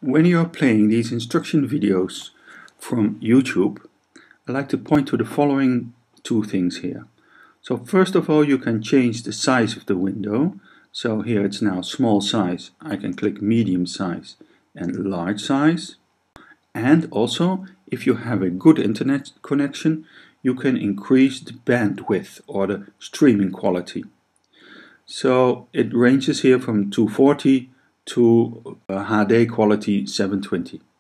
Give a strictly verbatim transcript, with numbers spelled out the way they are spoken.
When you are playing these instruction videos from YouTube, I like to point to the following two things here. So first of all, you can change the size of the window. So here it's now small size. I can click medium size and large size. And also, if you have a good internet connection, you can increase the bandwidth or the streaming quality. So it ranges here from two forty to uh, H D quality seven twenty.